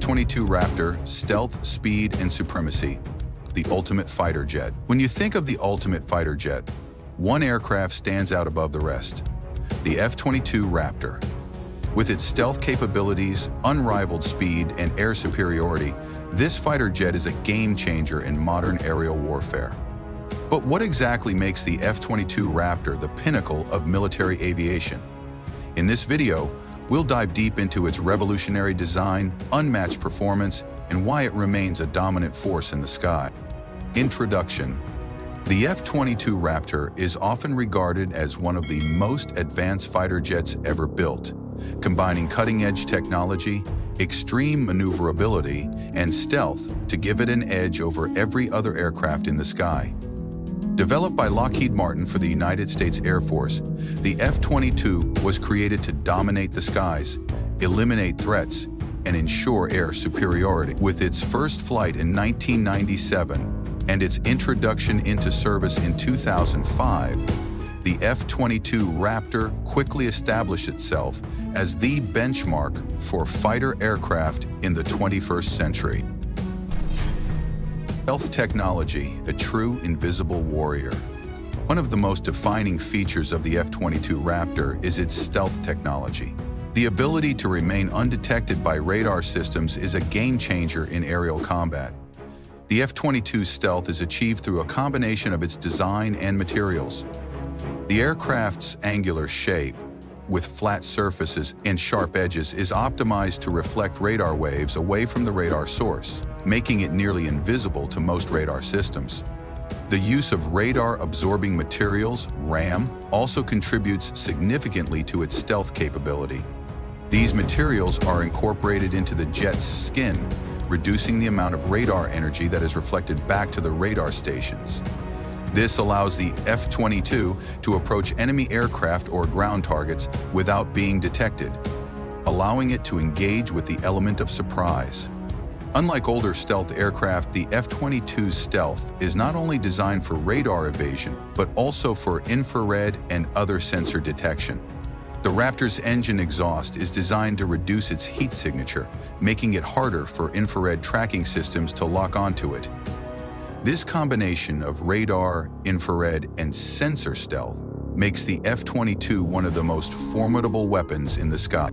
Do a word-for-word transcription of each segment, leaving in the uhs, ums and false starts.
twenty-two Raptor, stealth, speed, and supremacy. The ultimate fighter jet. When you think of the ultimate fighter jet, one aircraft stands out above the rest. The F twenty-two Raptor. With its stealth capabilities, unrivaled speed, and air superiority, this fighter jet is a game changer in modern aerial warfare. But what exactly makes the F twenty-two Raptor the pinnacle of military aviation? In this video, we'll dive deep into its revolutionary design, unmatched performance, and why it remains a dominant force in the sky. Introduction. The F twenty-two Raptor is often regarded as one of the most advanced fighter jets ever built, combining cutting-edge technology, extreme maneuverability, and stealth to give it an edge over every other aircraft in the sky. Developed by Lockheed Martin for the United States Air Force, the F twenty-two was created to dominate the skies, eliminate threats, and ensure air superiority. With its first flight in nineteen ninety-seven and its introduction into service in two thousand five, the F twenty-two Raptor quickly established itself as the benchmark for fighter aircraft in the twenty-first century. Stealth technology, a true invisible warrior. One of the most defining features of the F twenty-two Raptor is its stealth technology. The ability to remain undetected by radar systems is a game changer in aerial combat. The F twenty-two's stealth is achieved through a combination of its design and materials. The aircraft's angular shape, with flat surfaces and sharp edges, is optimized to reflect radar waves away from the radar source, making it nearly invisible to most radar systems. The use of radar-absorbing materials, RAM, also contributes significantly to its stealth capability. These materials are incorporated into the jet's skin, reducing the amount of radar energy that is reflected back to the radar stations. This allows the F twenty-two to approach enemy aircraft or ground targets without being detected, allowing it to engage with the element of surprise. Unlike older stealth aircraft, the F twenty-two's stealth is not only designed for radar evasion, but also for infrared and other sensor detection. The Raptor's engine exhaust is designed to reduce its heat signature, making it harder for infrared tracking systems to lock onto it. This combination of radar, infrared, and sensor stealth makes the F twenty-two one of the most formidable weapons in the sky.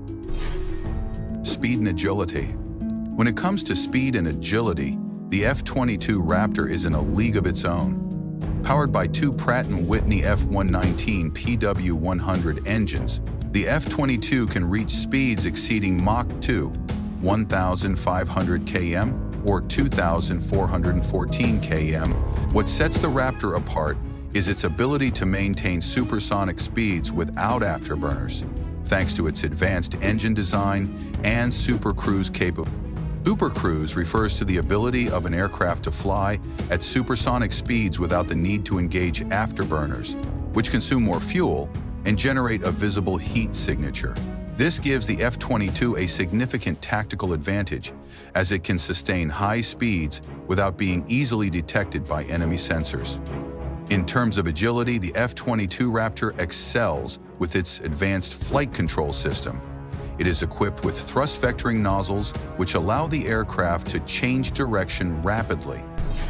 Speed and agility. When it comes to speed and agility, the F twenty-two Raptor is in a league of its own. Powered by two Pratt and Whitney F one nineteen P W one hundred engines, the F twenty-two can reach speeds exceeding Mach two, one thousand five hundred kilometers, or two thousand four hundred fourteen kilometers. What sets the Raptor apart is its ability to maintain supersonic speeds without afterburners, thanks to its advanced engine design and Supercruise capability. Supercruise refers to the ability of an aircraft to fly at supersonic speeds without the need to engage afterburners, which consume more fuel and generate a visible heat signature. This gives the F twenty-two a significant tactical advantage, as it can sustain high speeds without being easily detected by enemy sensors. In terms of agility, the F twenty-two Raptor excels with its advanced flight control system. It is equipped with thrust vectoring nozzles, which allow the aircraft to change direction rapidly.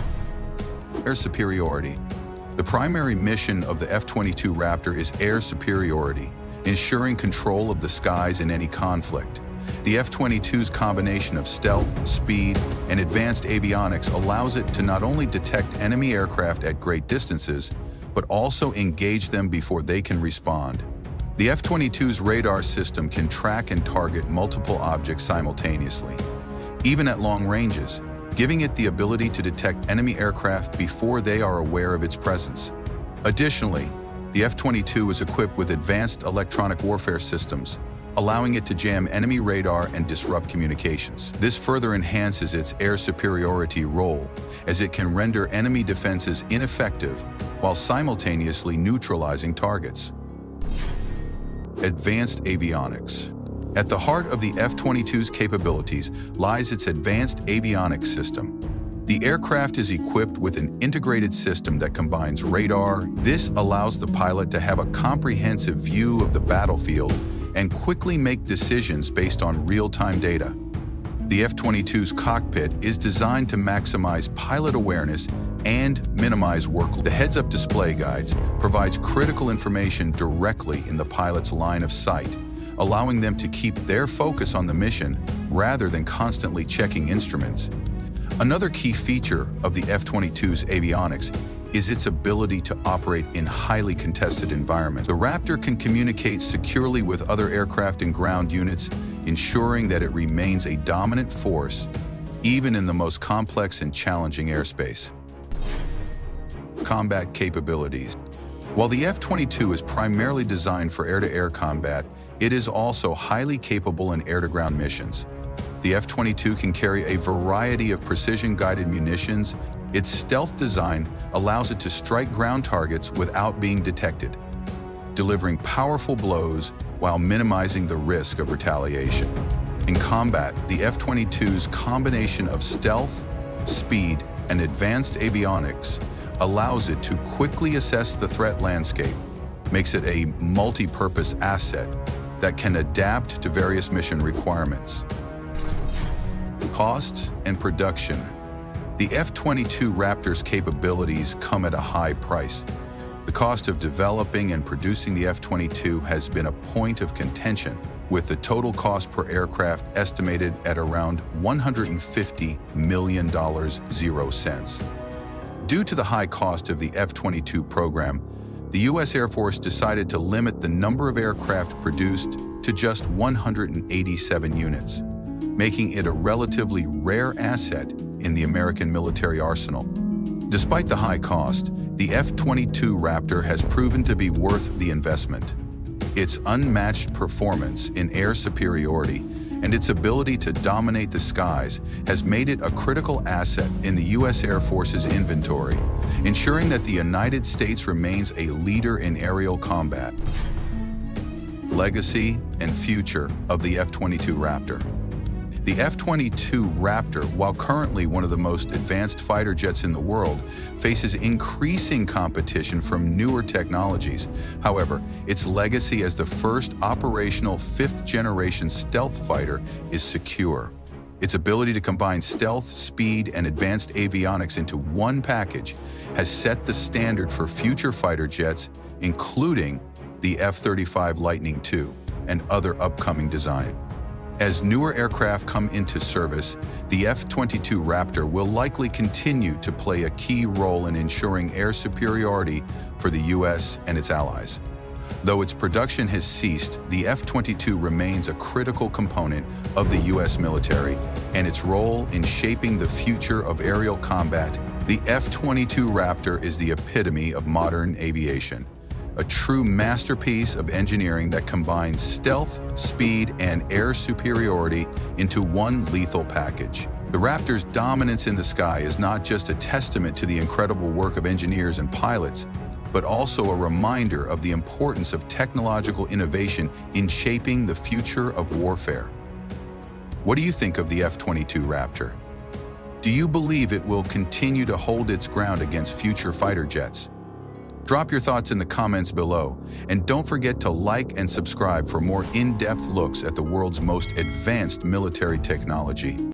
Air superiority. The primary mission of the F twenty-two Raptor is air superiority, ensuring control of the skies in any conflict. The F twenty-two's combination of stealth, speed, and advanced avionics allows it to not only detect enemy aircraft at great distances, but also engage them before they can respond. The F twenty-two's radar system can track and target multiple objects simultaneously, even at long ranges, giving it the ability to detect enemy aircraft before they are aware of its presence. Additionally, the F twenty-two is equipped with advanced electronic warfare systems, allowing it to jam enemy radar and disrupt communications. This further enhances its air superiority role, as it can render enemy defenses ineffective while simultaneously neutralizing targets. Advanced avionics. At the heart of the F twenty-two's capabilities lies its advanced avionics system. The aircraft is equipped with an integrated system that combines radar. This allows the pilot to have a comprehensive view of the battlefield and quickly make decisions based on real-time data. The F twenty-two's cockpit is designed to maximize pilot awareness and minimize workload. The heads-up display guides provides critical information directly in the pilot's line of sight, allowing them to keep their focus on the mission rather than constantly checking instruments. Another key feature of the F twenty-two's avionics is its ability to operate in highly contested environments. The Raptor can communicate securely with other aircraft and ground units, ensuring that it remains a dominant force even in the most complex and challenging airspace. Combat capabilities. While the F twenty-two is primarily designed for air-to-air combat, it is also highly capable in air-to-ground missions. The F twenty-two can carry a variety of precision-guided munitions. Its stealth design allows it to strike ground targets without being detected, delivering powerful blows while minimizing the risk of retaliation. In combat, the F twenty-two's combination of stealth, speed, and advanced avionics allows it to quickly assess the threat landscape, makes it a multi-purpose asset that can adapt to various mission requirements. Costs and production. The F twenty-two Raptor's capabilities come at a high price. The cost of developing and producing the F twenty-two has been a point of contention, with the total cost per aircraft estimated at around one hundred fifty million dollars. Due to the high cost of the F twenty-two program, the U S Air Force decided to limit the number of aircraft produced to just one hundred eighty-seven units, making it a relatively rare asset in the American military arsenal. Despite the high cost, the F twenty-two Raptor has proven to be worth the investment. Its unmatched performance in air superiority and its ability to dominate the skies has made it a critical asset in the U S Air Force's inventory, ensuring that the United States remains a leader in aerial combat. Legacy and future of the F twenty-two Raptor. The F twenty-two Raptor, while currently one of the most advanced fighter jets in the world, faces increasing competition from newer technologies. However, its legacy as the first operational fifth-generation stealth fighter is secure. Its ability to combine stealth, speed, and advanced avionics into one package has set the standard for future fighter jets, including the F thirty-five Lightning two and other upcoming designs. As newer aircraft come into service, the F twenty-two Raptor will likely continue to play a key role in ensuring air superiority for the U S and its allies. Though its production has ceased, the F twenty-two remains a critical component of the U S military, and its role in shaping the future of aerial combat. The F twenty-two Raptor is the epitome of modern aviation, a true masterpiece of engineering that combines stealth, speed, and air superiority into one lethal package. The Raptor's dominance in the sky is not just a testament to the incredible work of engineers and pilots, but also a reminder of the importance of technological innovation in shaping the future of warfare. What do you think of the F twenty-two Raptor? Do you believe it will continue to hold its ground against future fighter jets? Drop your thoughts in the comments below, and don't forget to like and subscribe for more in-depth looks at the world's most advanced military technology.